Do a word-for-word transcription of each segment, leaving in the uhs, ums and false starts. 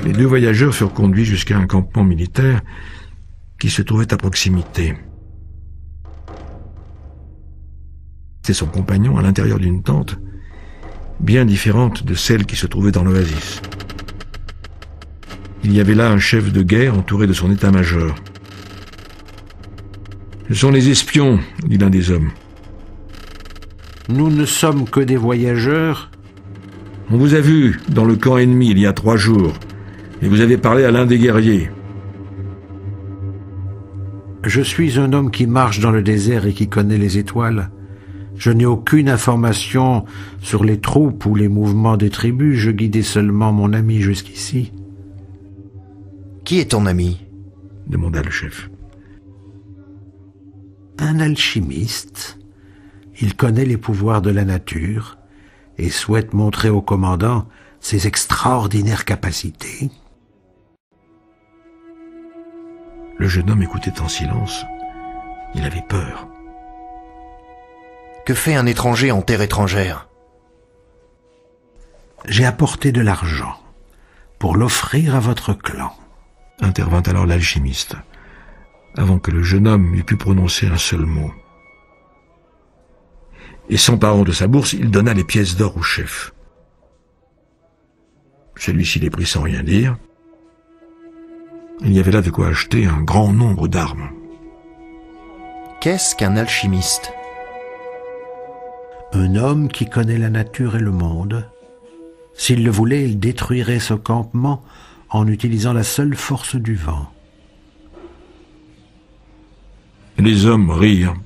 les deux voyageurs furent conduits jusqu'à un campement militaire qui se trouvait à proximité. C'était son compagnon à l'intérieur d'une tente, bien différente de celle qui se trouvait dans l'oasis. Il y avait là un chef de guerre entouré de son état-major. « Ce sont les espions, » dit l'un des hommes. « Nous ne sommes que des voyageurs. »« On vous a vu dans le camp ennemi il y a trois jours, et vous avez parlé à l'un des guerriers. »« Je suis un homme qui marche dans le désert et qui connaît les étoiles. Je n'ai aucune information sur les troupes ou les mouvements des tribus. Je guidais seulement mon ami jusqu'ici. »« Qui est ton ami ?» demanda le chef. « Un alchimiste. Il connaît les pouvoirs de la nature et souhaite montrer au commandant ses extraordinaires capacités. » Le jeune homme écoutait en silence. Il avait peur. « Que fait un étranger en terre étrangère ?»« J'ai apporté de l'argent pour l'offrir à votre clan. » Intervint alors l'alchimiste, avant que le jeune homme eût pu prononcer un seul mot. Et s'emparant de sa bourse, il donna les pièces d'or au chef. Celui-ci les prit sans rien dire. Il y avait là de quoi acheter un grand nombre d'armes. « Qu'est-ce qu'un alchimiste ?»« Un homme qui connaît la nature et le monde. S'il le voulait, il détruirait ce campement en utilisant la seule force du vent. » Les hommes rirent.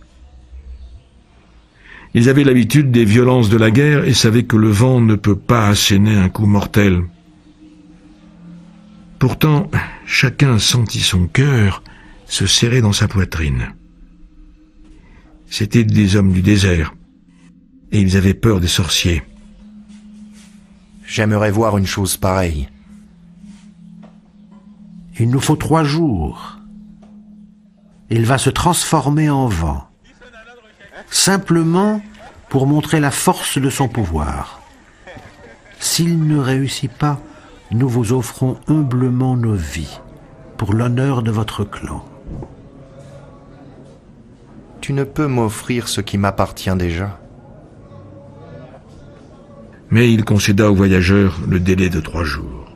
Ils avaient l'habitude des violences de la guerre et savaient que le vent ne peut pas asséner un coup mortel. Pourtant, chacun sentit son cœur se serrer dans sa poitrine. C'étaient des hommes du désert, et ils avaient peur des sorciers. « J'aimerais voir une chose pareille. »« Il nous faut trois jours. Il va se transformer en vent, simplement pour montrer la force de son pouvoir. S'il ne réussit pas, nous vous offrons humblement nos vies, pour l'honneur de votre clan. »« Tu ne peux m'offrir ce qui m'appartient déjà. » Mais il concéda aux voyageurs le délai de trois jours.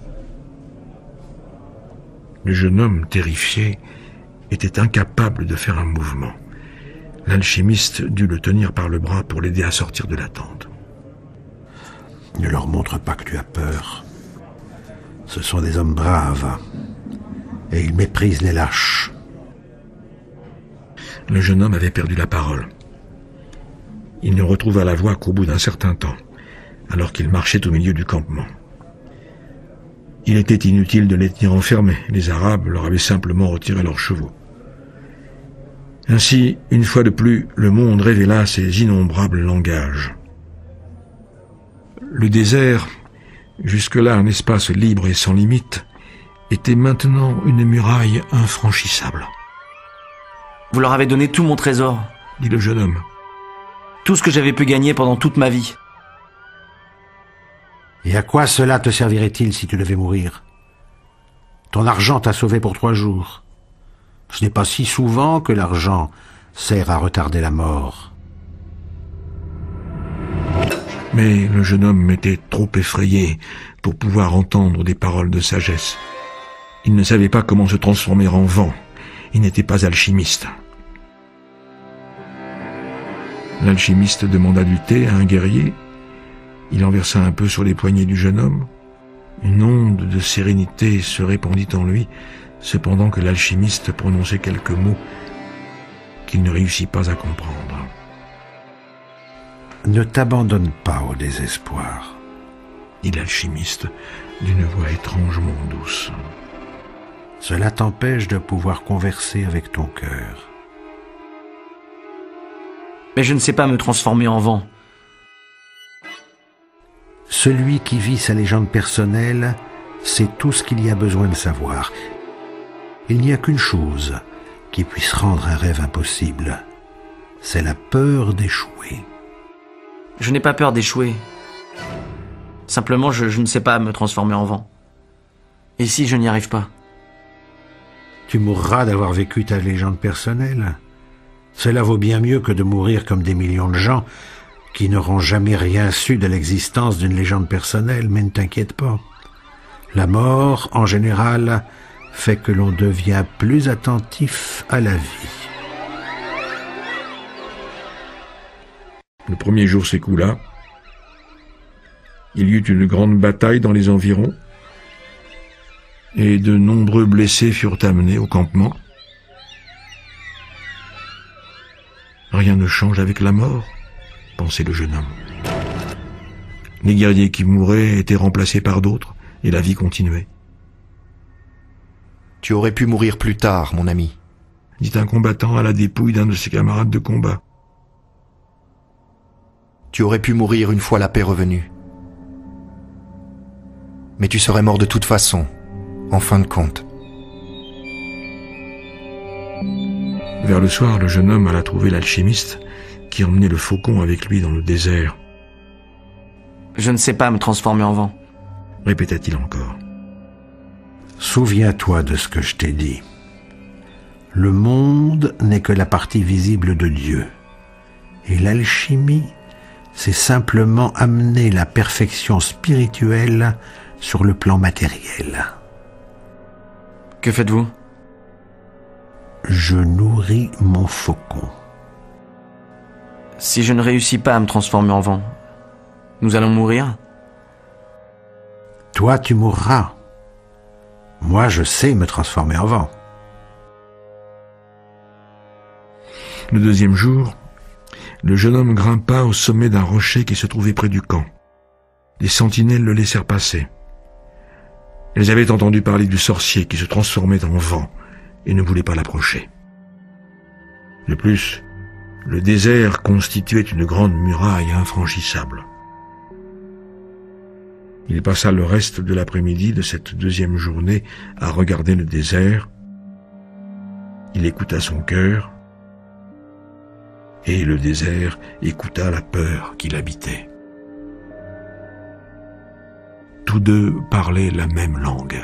Le jeune homme, terrifié, était incapable de faire un mouvement. L'alchimiste dut le tenir par le bras pour l'aider à sortir de la tente. « Ne leur montre pas que tu as peur. Ce sont des hommes braves, et ils méprisent les lâches. » Le jeune homme avait perdu la parole. Il ne retrouva la voix qu'au bout d'un certain temps, alors qu'il marchait au milieu du campement. Il était inutile de les tenir enfermés, les Arabes leur avaient simplement retiré leurs chevaux. Ainsi, une fois de plus, le monde révéla ses innombrables langages. Le désert, jusque-là un espace libre et sans limite, était maintenant une muraille infranchissable. « Vous leur avez donné tout mon trésor, » dit le jeune homme. « Tout ce que j'avais pu gagner pendant toute ma vie. » « Et à quoi cela te servirait-il si tu devais mourir? Ton argent t'a sauvé pour trois jours. Ce n'est pas si souvent que l'argent sert à retarder la mort. » Mais le jeune homme était trop effrayé pour pouvoir entendre des paroles de sagesse. Il ne savait pas comment se transformer en vent. Il n'était pas alchimiste. L'alchimiste demanda du thé à un guerrier. Il en versa un peu sur les poignets du jeune homme. Une onde de sérénité se répandit en lui, cependant que l'alchimiste prononçait quelques mots qu'il ne réussit pas à comprendre. « Ne t'abandonne pas au désespoir, » dit l'alchimiste d'une voix étrangement douce. « Cela t'empêche de pouvoir converser avec ton cœur. » « Mais je ne sais pas me transformer en vent. » Celui qui vit sa légende personnelle sait tout ce qu'il y a besoin de savoir. Il n'y a qu'une chose qui puisse rendre un rêve impossible. C'est la peur d'échouer. Je n'ai pas peur d'échouer. Simplement, je, je ne sais pas me transformer en vent. Et si je n'y arrive pas? Tu mourras d'avoir vécu ta légende personnelle. Cela vaut bien mieux que de mourir comme des millions de gens qui n'auront jamais rien su de l'existence d'une légende personnelle, mais ne t'inquiète pas. La mort, en général, fait que l'on devient plus attentif à la vie. Le premier jour s'écoula. Il y eut une grande bataille dans les environs, et de nombreux blessés furent amenés au campement. Rien ne change avec la mort, pensait le jeune homme. Les guerriers qui mouraient étaient remplacés par d'autres, et la vie continuait. Tu aurais pu mourir plus tard, mon ami, dit un combattant à la dépouille d'un de ses camarades de combat. Tu aurais pu mourir une fois la paix revenue. Mais tu serais mort de toute façon, en fin de compte. Vers le soir, le jeune homme alla trouver l'alchimiste qui emmenait le faucon avec lui dans le désert. « Je ne sais pas me transformer en vent. » répéta-t-il encore. Souviens-toi de ce que je t'ai dit. Le monde n'est que la partie visible de Dieu. Et l'alchimie, c'est simplement amener la perfection spirituelle sur le plan matériel. Que faites-vous? Je nourris mon faucon. Si je ne réussis pas à me transformer en vent, nous allons mourir? Toi, tu mourras. Moi, je sais me transformer en vent. Le deuxième jour, le jeune homme grimpa au sommet d'un rocher qui se trouvait près du camp. Les sentinelles le laissèrent passer. Elles avaient entendu parler du sorcier qui se transformait en vent et ne voulaient pas l'approcher. De plus, le désert constituait une grande muraille infranchissable. Il passa le reste de l'après-midi de cette deuxième journée à regarder le désert. Il écouta son cœur, et le désert écouta la peur qui l'habitait. Tous deux parlaient la même langue.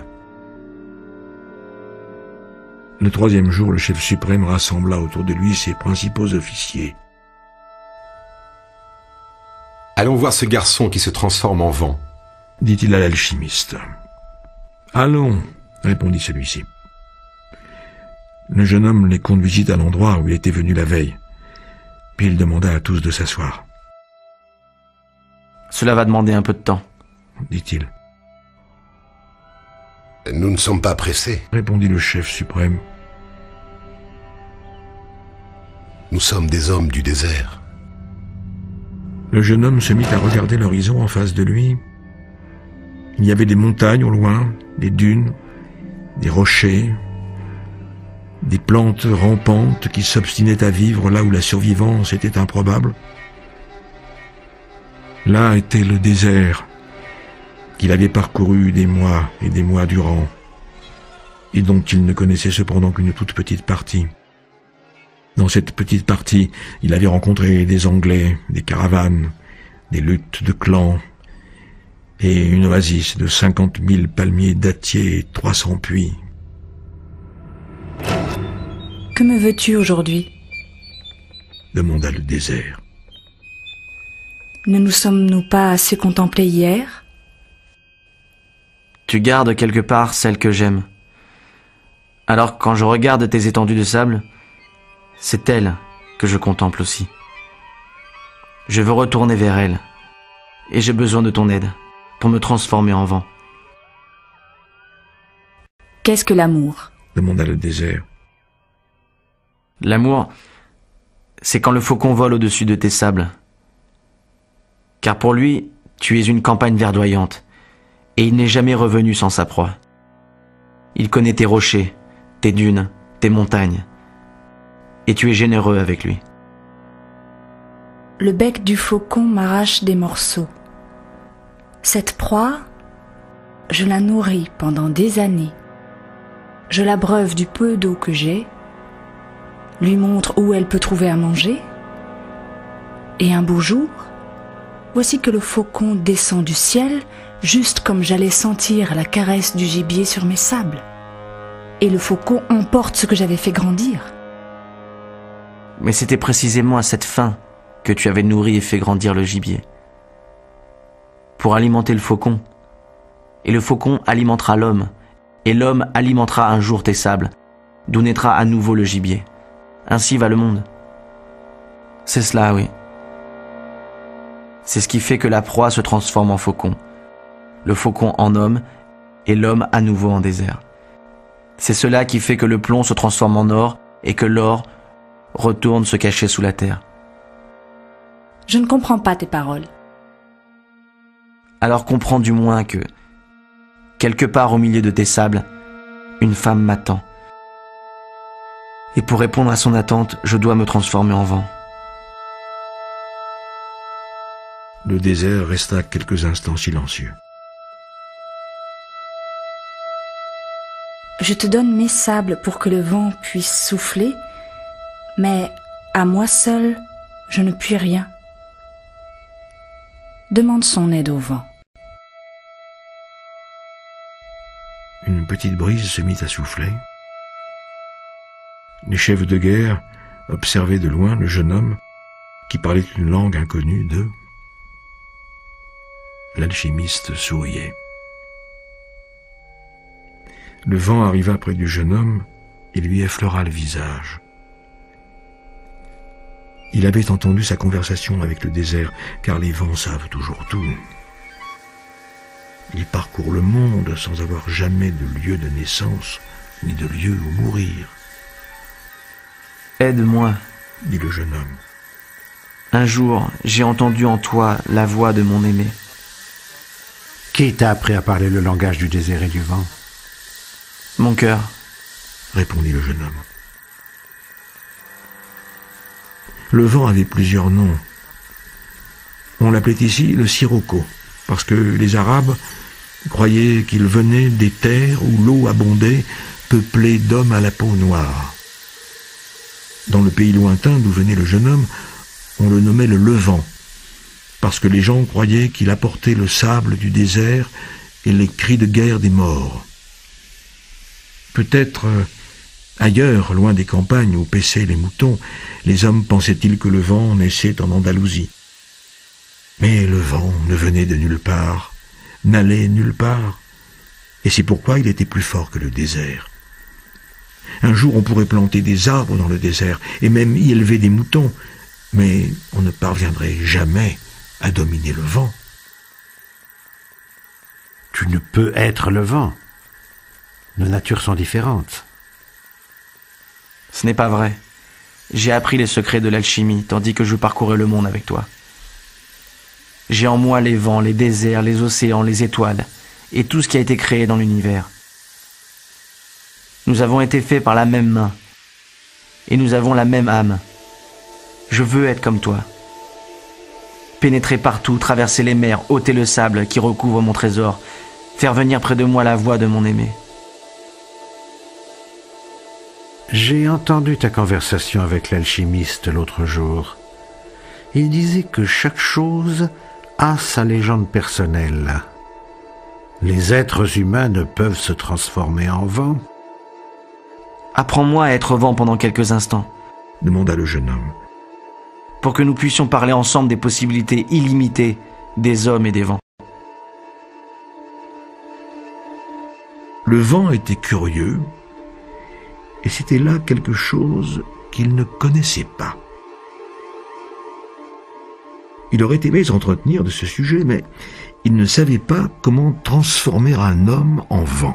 Le troisième jour, le chef suprême rassembla autour de lui ses principaux officiers. « Allons voir ce garçon qui se transforme en vent. » dit-il à l'alchimiste. « Allons, » répondit celui-ci. Le jeune homme les conduisit à l'endroit où il était venu la veille, puis il demanda à tous de s'asseoir. « Cela va demander un peu de temps, » dit-il. « Nous ne sommes pas pressés, » répondit le chef suprême. « Nous sommes des hommes du désert. » Le jeune homme se mit à regarder l'horizon en face de lui. Il y avait des montagnes au loin, des dunes, des rochers, des plantes rampantes qui s'obstinaient à vivre là où la survivance était improbable. Là était le désert qu'il avait parcouru des mois et des mois durant, et dont il ne connaissait cependant qu'une toute petite partie. Dans cette petite partie, il avait rencontré des Anglais, des caravanes, des luttes de clans, et une oasis de cinquante mille palmiers dattiers et trois cents puits. « Que me veux-tu aujourd'hui » demanda le désert. « Ne nous sommes-nous pas assez contemplés hier ?» Tu gardes quelque part celle que j'aime. Alors quand je regarde tes étendues de sable, c'est elle que je contemple aussi. Je veux retourner vers elle, et j'ai besoin de ton aide pour me transformer en vent. « Qu'est-ce que l'amour » demanda le désert. L'amour, c'est quand le faucon vole au-dessus de tes sables. Car pour lui, tu es une campagne verdoyante, et il n'est jamais revenu sans sa proie. Il connaît tes rochers, tes dunes, tes montagnes, et tu es généreux avec lui. Le bec du faucon m'arrache des morceaux. Cette proie, je la nourris pendant des années. Je l'abreuve du peu d'eau que j'ai, lui montre où elle peut trouver à manger, et un beau jour, voici que le faucon descend du ciel juste comme j'allais sentir la caresse du gibier sur mes sables. Et le faucon emporte ce que j'avais fait grandir. Mais c'était précisément à cette fin que tu avais nourri et fait grandir le gibier. Pour alimenter le faucon. Et le faucon alimentera l'homme. Et l'homme alimentera un jour tes sables, d'où naîtra à nouveau le gibier. Ainsi va le monde. C'est cela, oui. C'est ce qui fait que la proie se transforme en faucon, le faucon en homme et l'homme à nouveau en désert. C'est cela qui fait que le plomb se transforme en or et que l'or retourne se cacher sous la terre. Je ne comprends pas tes paroles. Alors comprends du moins que, quelque part au milieu de tes sables, une femme m'attend. Et pour répondre à son attente, je dois me transformer en vent. Le désert resta quelques instants silencieux. Je te donne mes sables pour que le vent puisse souffler, mais à moi seul, je ne puis rien. Demande son aide au vent. Une petite brise se mit à souffler. Les chefs de guerre observaient de loin le jeune homme qui parlait une langue inconnue d'eux. L'alchimiste souriait. Le vent arriva près du jeune homme et lui effleura le visage. Il avait entendu sa conversation avec le désert, car les vents savent toujours tout. Ils parcourent le monde sans avoir jamais de lieu de naissance, ni de lieu où mourir. Aide-moi, dit le jeune homme. Un jour, j'ai entendu en toi la voix de mon aimé. Qui t'a appris à parler le langage du désert et du vent? Mon cœur, répondit le jeune homme. Le vent avait plusieurs noms. On l'appelait ici le sirocco, parce que les Arabes croyaient qu'il venait des terres où l'eau abondait, peuplée d'hommes à la peau noire. Dans le pays lointain d'où venait le jeune homme, on le nommait le Levant, parce que les gens croyaient qu'il apportait le sable du désert et les cris de guerre des morts. Peut-être euh, ailleurs, loin des campagnes où paissaient les moutons, les hommes pensaient-ils que le vent naissait en Andalousie. Mais le vent ne venait de nulle part, n'allait nulle part, et c'est pourquoi il était plus fort que le désert. Un jour, on pourrait planter des arbres dans le désert, et même y élever des moutons, mais on ne parviendrait jamais à dominer le vent. Tu ne peux être le vent. Nos natures sont différentes. Ce n'est pas vrai. J'ai appris les secrets de l'alchimie, tandis que je parcourais le monde avec toi. J'ai en moi les vents, les déserts, les océans, les étoiles, et tout ce qui a été créé dans l'univers. Nous avons été faits par la même main, et nous avons la même âme. Je veux être comme toi. Pénétrer partout, traverser les mers, ôter le sable qui recouvre mon trésor, faire venir près de moi la voix de mon aimé. J'ai entendu ta conversation avec l'alchimiste l'autre jour. Il disait que chaque chose a sa légende personnelle. Les êtres humains ne peuvent se transformer en vent. Apprends-moi à être vent pendant quelques instants, demanda le jeune homme. Pour que nous puissions parler ensemble des possibilités illimitées des hommes et des vents. Le vent était curieux, et c'était là quelque chose qu'il ne connaissait pas. Il aurait aimé s'entretenir de ce sujet, mais il ne savait pas comment transformer un homme en vent.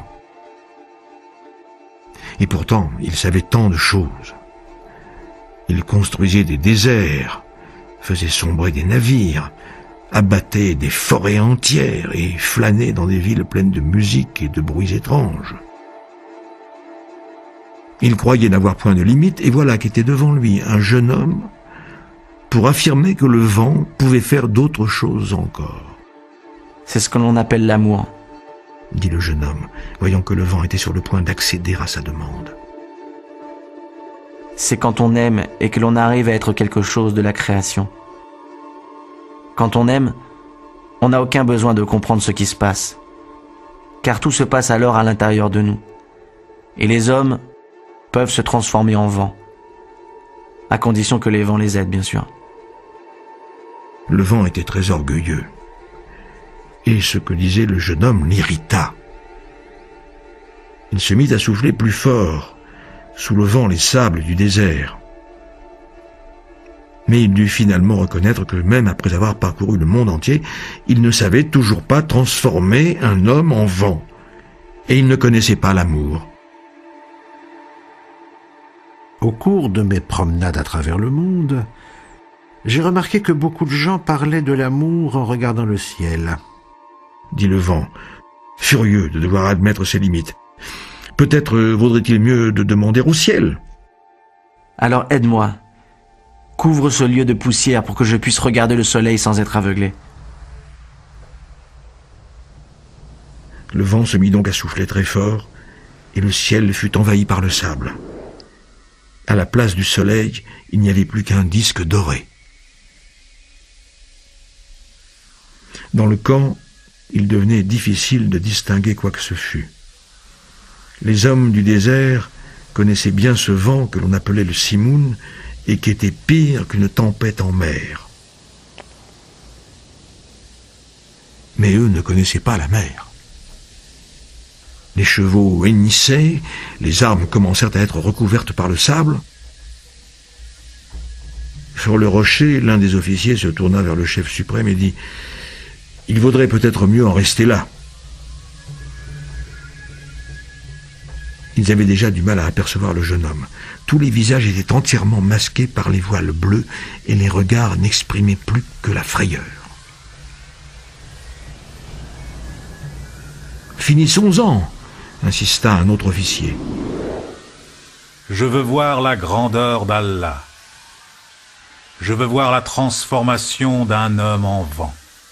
Et pourtant, il savait tant de choses. Il construisait des déserts, faisait sombrer des navires, abattait des forêts entières et flânait dans des villes pleines de musique et de bruits étranges. Il croyait n'avoir point de limite, et voilà qu'était devant lui un jeune homme pour affirmer que le vent pouvait faire d'autres choses encore. C'est ce que l'on appelle l'amour, dit le jeune homme, voyant que le vent était sur le point d'accéder à sa demande. C'est quand on aime et que l'on arrive à être quelque chose de la création. Quand on aime, On n'a aucun besoin de comprendre ce qui se passe, car tout se passe alors à l'intérieur de nous. Et les hommes peuvent se transformer en vent, à condition que les vents les aident, bien sûr. Le vent était très orgueilleux, et ce que disait le jeune homme l'irrita. Il se mit à souffler plus fort, soulevant les sables du désert. Mais il dut finalement reconnaître que même après avoir parcouru le monde entier, il ne savait toujours pas transformer un homme en vent, et il ne connaissait pas l'amour. Au cours de mes promenades à travers le monde, j'ai remarqué que beaucoup de gens parlaient de l'amour en regardant le ciel. Dit le vent, furieux de devoir admettre ses limites. Peut-être vaudrait-il mieux de demander au ciel. Alors aide-moi. Couvre ce lieu de poussière pour que je puisse regarder le soleil sans être aveuglé. Le vent se mit donc à souffler très fort, et le ciel fut envahi par le sable. À la place du soleil, il n'y avait plus qu'un disque doré. Dans le camp, il devenait difficile de distinguer quoi que ce fût. Les hommes du désert connaissaient bien ce vent que l'on appelait le simoun, et qui était pire qu'une tempête en mer. Mais eux ne connaissaient pas la mer. Les chevaux hennissaient, les armes commencèrent à être recouvertes par le sable. Sur le rocher, l'un des officiers se tourna vers le chef suprême et dit « Il vaudrait peut-être mieux en rester là. » Ils avaient déjà du mal à apercevoir le jeune homme. Tous les visages étaient entièrement masqués par les voiles bleus et les regards n'exprimaient plus que la frayeur. « Finissons-en !» insista un autre officier. « Je veux voir la grandeur d'Allah. Je veux voir la transformation d'un homme en vent. »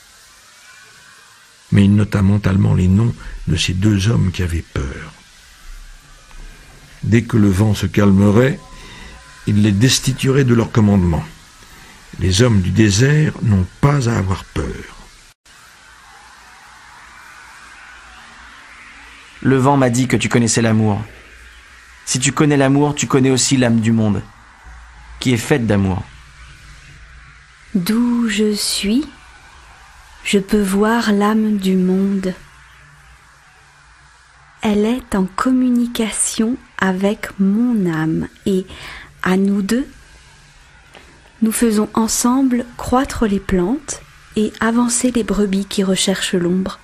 Mais il nota mentalement les noms de ces deux hommes qui avaient peur. Dès que le vent se calmerait, il les destituerait de leur commandement. Les hommes du désert n'ont pas à avoir peur. Le vent m'a dit que tu connaissais l'amour. Si tu connais l'amour, tu connais aussi l'âme du monde, qui est faite d'amour. D'où je suis, je peux voir l'âme du monde. Elle est en communication avec mon âme et, à nous deux, nous faisons ensemble croître les plantes et avancer les brebis qui recherchent l'ombre.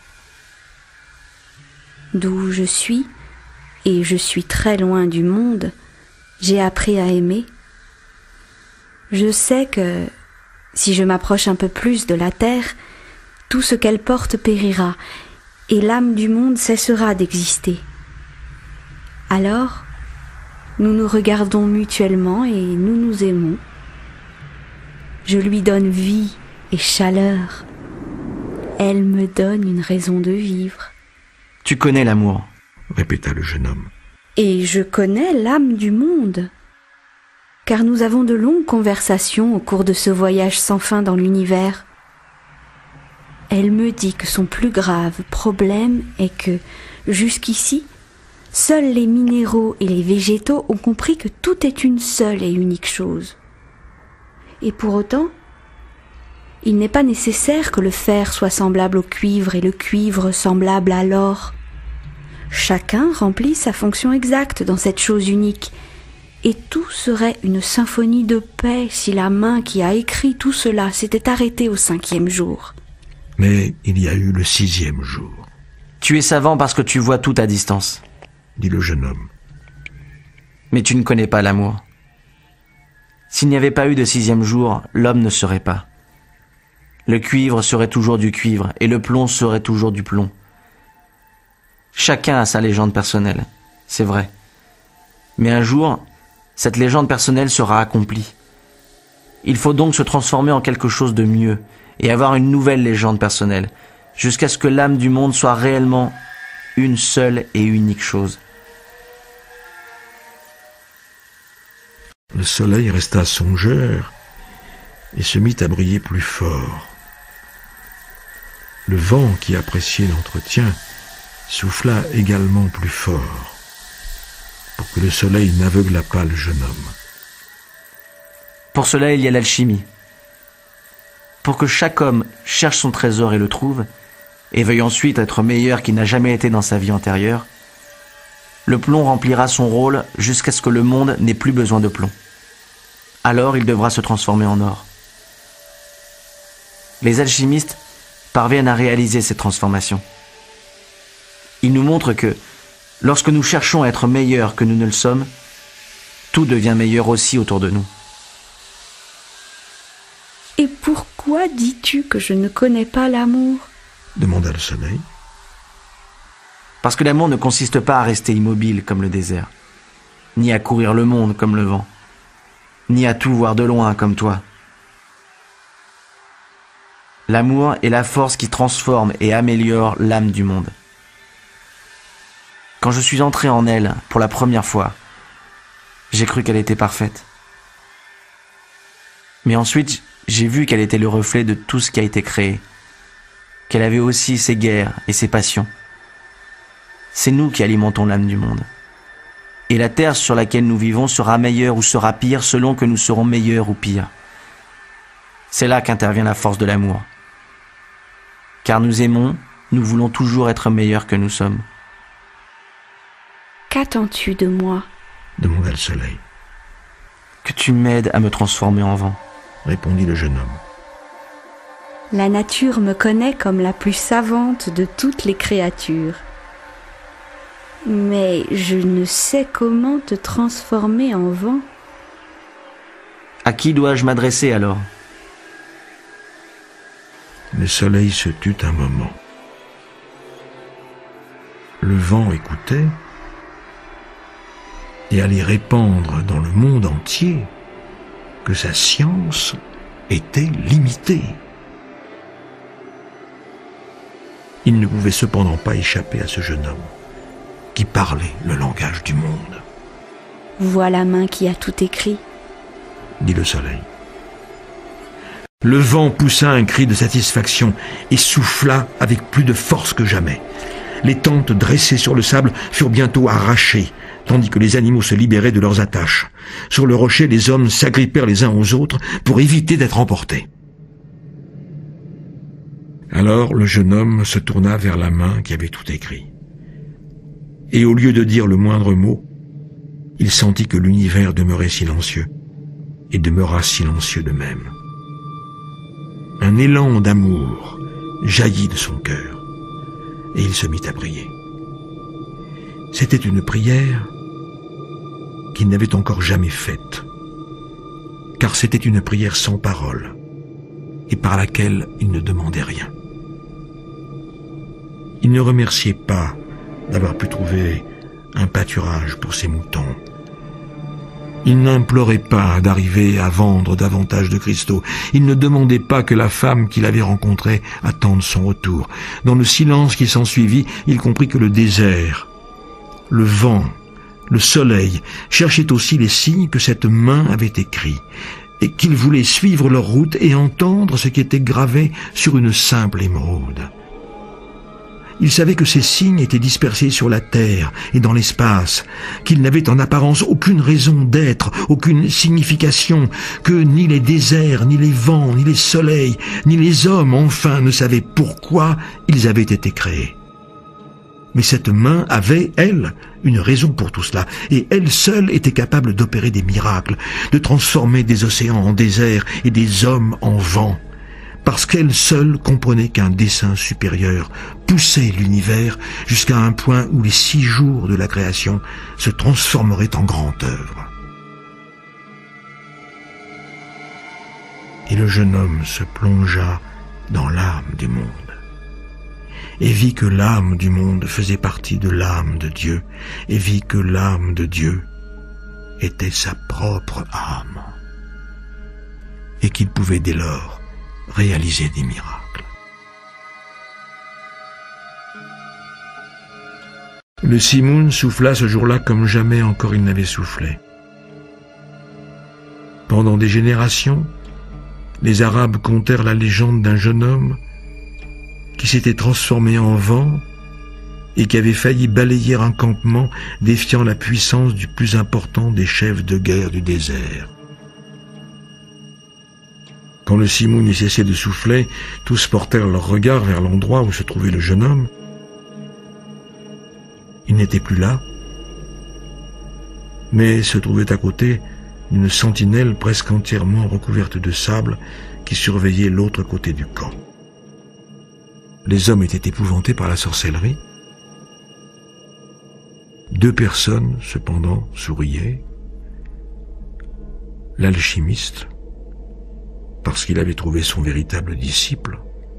D'où je suis, et je suis très loin du monde, j'ai appris à aimer. Je sais que, si je m'approche un peu plus de la terre, tout ce qu'elle porte périra, et l'âme du monde cessera d'exister. Alors, nous nous regardons mutuellement et nous nous aimons. Je lui donne vie et chaleur. Elle me donne une raison de vivre. Tu connais l'amour, répéta le jeune homme. Et je connais l'âme du monde, car nous avons de longues conversations au cours de ce voyage sans fin dans l'univers. Elle me dit que son plus grave problème est que, jusqu'ici, seuls les minéraux et les végétaux ont compris que tout est une seule et unique chose. Et pour autant, il n'est pas nécessaire que le fer soit semblable au cuivre et le cuivre semblable à l'or. Chacun remplit sa fonction exacte dans cette chose unique, et tout serait une symphonie de paix si la main qui a écrit tout cela s'était arrêtée au cinquième jour. Mais il y a eu le sixième jour. Tu es savant parce que tu vois tout à distance, dit le jeune homme. Mais tu ne connais pas l'amour. S'il n'y avait pas eu de sixième jour, l'homme ne serait pas. Le cuivre serait toujours du cuivre et le plomb serait toujours du plomb. Chacun a sa légende personnelle, c'est vrai. Mais un jour, cette légende personnelle sera accomplie. Il faut donc se transformer en quelque chose de mieux et avoir une nouvelle légende personnelle, jusqu'à ce que l'âme du monde soit réellement une seule et unique chose. Le soleil resta songeur et se mit à briller plus fort. Le vent qui appréciait l'entretien souffla également plus fort, pour que le soleil n'aveuglât pas le jeune homme. Pour cela, il y a l'alchimie. Pour que chaque homme cherche son trésor et le trouve, et veuille ensuite être meilleur qu'il n'a jamais été dans sa vie antérieure, le plomb remplira son rôle jusqu'à ce que le monde n'ait plus besoin de plomb. Alors il devra se transformer en or. Les alchimistes parviennent à réaliser cette transformation. Ils nous montrent que, lorsque nous cherchons à être meilleurs que nous ne le sommes, tout devient meilleur aussi autour de nous. Et pourquoi dis-tu que je ne connais pas l'amour ? Demanda le soleil. Parce que l'amour ne consiste pas à rester immobile comme le désert, ni à courir le monde comme le vent, ni à tout voir de loin comme toi. L'amour est la force qui transforme et améliore l'âme du monde. Quand je suis entré en elle pour la première fois, j'ai cru qu'elle était parfaite. Mais ensuite, j'ai vu qu'elle était le reflet de tout ce qui a été créé, qu'elle avait aussi ses guerres et ses passions. C'est nous qui alimentons l'âme du monde. Et la terre sur laquelle nous vivons sera meilleure ou sera pire selon que nous serons meilleurs ou pires. C'est là qu'intervient la force de l'amour. Car nous aimons, nous voulons toujours être meilleurs que nous sommes. Qu'attends-tu de moi ? Demanda le soleil. Que tu m'aides à me transformer en vent, répondit le jeune homme. La nature me connaît comme la plus savante de toutes les créatures. Mais je ne sais comment te transformer en vent. À qui dois-je m'adresser alors ? Le soleil se tut un moment. Le vent écoutait et allait répandre dans le monde entier que sa science était limitée. Il ne pouvait cependant pas échapper à ce jeune homme qui parlait le langage du monde. Vois la main qui a tout écrit, dit le soleil. Le vent poussa un cri de satisfaction et souffla avec plus de force que jamais. Les tentes dressées sur le sable furent bientôt arrachées, tandis que les animaux se libéraient de leurs attaches. Sur le rocher, les hommes s'agrippèrent les uns aux autres pour éviter d'être emportés. Alors le jeune homme se tourna vers la main qui avait tout écrit. Et au lieu de dire le moindre mot, il sentit que l'univers demeurait silencieux, et demeura silencieux de même. Un élan d'amour jaillit de son cœur, et il se mit à prier. C'était une prière qu'il n'avait encore jamais faite, car c'était une prière sans parole, et par laquelle il ne demandait rien. Il ne remerciait pas d'avoir pu trouver un pâturage pour ses moutons. Il n'implorait pas d'arriver à vendre davantage de cristaux. Il ne demandait pas que la femme qu'il avait rencontrée attende son retour. Dans le silence qui s'ensuivit, il comprit que le désert, le vent, le soleil cherchaient aussi les signes que cette main avait écrits, et qu'il voulait suivre leur route et entendre ce qui était gravé sur une simple émeraude. Il savait que ces signes étaient dispersés sur la terre et dans l'espace, qu'ils n'avaient en apparence aucune raison d'être, aucune signification, que ni les déserts, ni les vents, ni les soleils, ni les hommes, enfin, ne savaient pourquoi ils avaient été créés. Mais cette main avait, elle, une raison pour tout cela, et elle seule était capable d'opérer des miracles, de transformer des océans en déserts et des hommes en vents, parce qu'elle seule comprenait qu'un dessein supérieur poussait l'univers jusqu'à un point où les six jours de la création se transformeraient en grande œuvre. Et le jeune homme se plongea dans l'âme du monde, et vit que l'âme du monde faisait partie de l'âme de Dieu, et vit que l'âme de Dieu était sa propre âme, et qu'il pouvait dès lors réaliser des miracles. Le simoun souffla ce jour-là comme jamais encore il n'avait soufflé. Pendant des générations, les Arabes contèrent la légende d'un jeune homme qui s'était transformé en vent et qui avait failli balayer un campement défiant la puissance du plus important des chefs de guerre du désert. Quand le simoun eut cessé de souffler, tous portèrent leur regard vers l'endroit où se trouvait le jeune homme. Il n'était plus là, mais se trouvait à côté d'une sentinelle presque entièrement recouverte de sable qui surveillait l'autre côté du camp. Les hommes étaient épouvantés par la sorcellerie. Deux personnes, cependant, souriaient. L'alchimiste, parce qu'il avait trouvé son véritable disciple,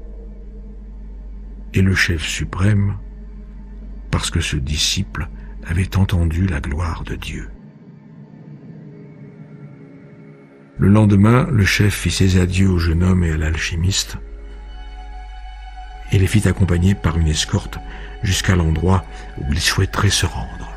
et le chef suprême, parce que ce disciple avait entendu la gloire de Dieu. Le lendemain, le chef fit ses adieux au jeune homme et à l'alchimiste, et les fit accompagner par une escorte jusqu'à l'endroit où il souhaiterait se rendre.